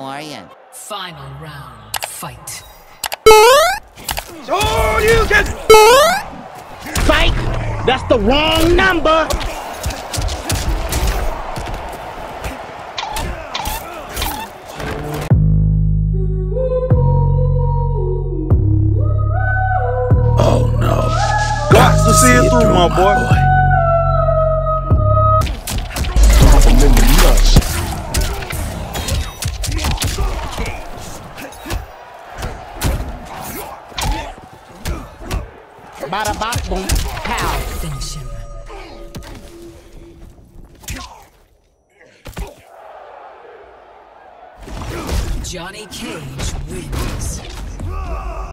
are you? Final round, fight. Oh, you can. Psych! That's the wrong number! Oh no. Got to see it through, my boy. Drop him in the nuts. Bada bop boom pow. Finish him. Johnny Cage wins.